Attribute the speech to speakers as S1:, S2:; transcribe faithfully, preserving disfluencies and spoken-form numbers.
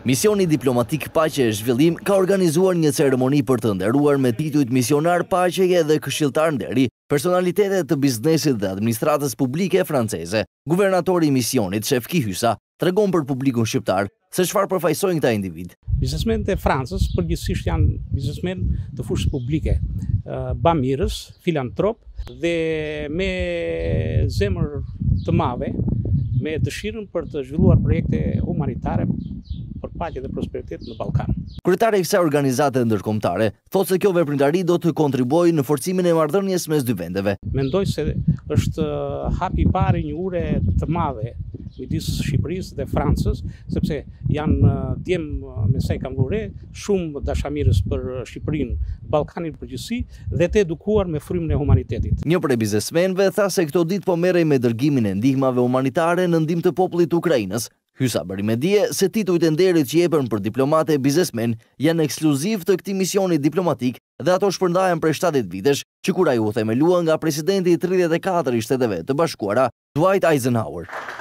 S1: Misioni diplomatik paqe e zhvillim ka organizuar një ceremoni për të nderuar me titujt misionar paqeje dhe këshilltar nderi personalitetet të biznesit dhe administratës publike franceze. Guvernatori i misionit, Shefki Hysa, tregon për publikun shqiptar se çfarë përfaqësojnë këta individ.
S2: Biznesmenët e Francës përgjithsisht janë biznesmen të fushës publike, bamirës, filantrop dhe me zemër të madhe, me dëshirën për të zhvilluar projekte humanitare për paqe dhe prosperitet në Ballkan.
S1: Kryetari i kësaj organizate ndërkombëtare thotë se kjo veprimtari do të kontribuojë në forcimin e marrëdhënies mes dy vendeve.
S2: Mendoj se është hapi i parë një ure të madhe midis Shqipërisë dhe Francës, sepse janë djem me sa i kam vure shumë dashamirës për Shqipërinë, Ballkanin përgjithësi dhe të edukuar me frymën e humanitetit.
S1: Një prej biznesmenëve tha se këto ditë po merrej me dërgimin e ndihmave humanitare në ndihmë të popullit të Ukrainës. Hysa bëri me dije se titujt e nderit që jepen për diplomate e biznesmen janë ekskluziv të këtij misioni diplomatik dhe ato shpërndahen prej shtatëdhjetë vitesh, që kur ai u themelua nga presidenti i tridhjetë e katër i Shteteve të Bashkuara, Dwight Eisenhower.